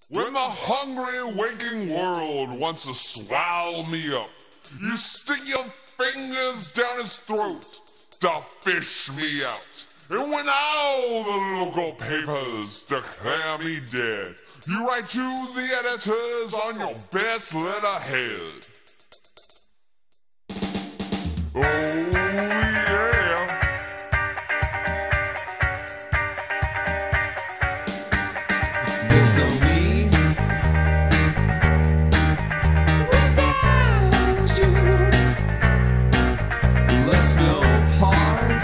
When the hungry waking world wants to swallow me up, you stick your fingers down his throat to fish me out. And when all the local papers declare me dead, you write to the editors on your best letterhead. Oh yeah. There's no me without you. Let's no part.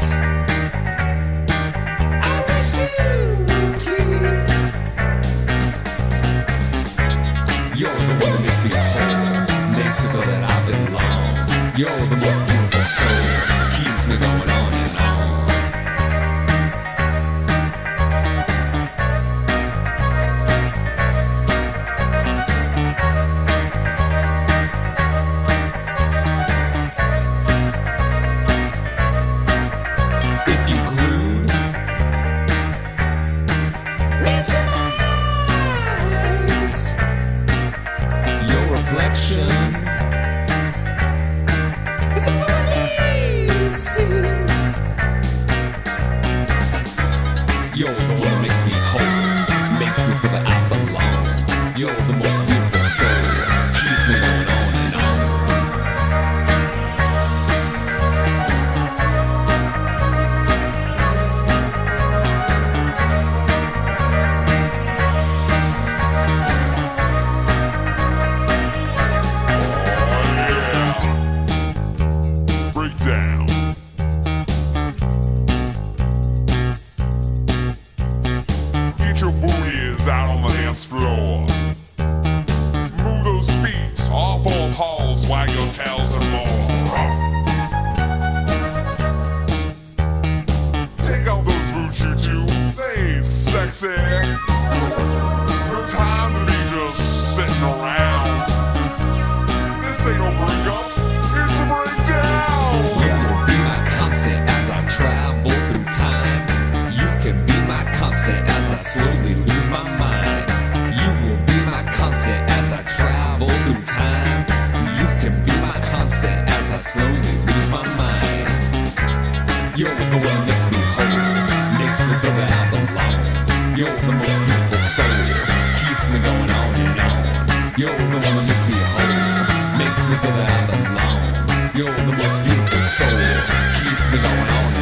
I wish you keep. You're the one that makes me whole, makes me feel that I belong. You're the most beautiful soul, keeps me going on and on. You're the one that makes me whole, makes me feel that I belong. You're the most beautiful soul, keeps me going on and on. Breakdown. Your booty is out on the dance floor. Move those feet off all halls, wag your tails and more. Take out those boots, you two, they sexy. No time to be just sitting around. This ain't no breakup, it's a breakdown. You will be my constant as I travel through time. You can be my constant as I slowly lose my mind. You will be my constant as I travel through time. You can be my constant as I slowly lose my mind. You're the one that makes me whole, makes me feel that I belong. You're the most beautiful soul, keeps me going on and on. You're the one that makes me whole, makes me feel that I belong. You're the most beautiful soul, keeps me going on and on.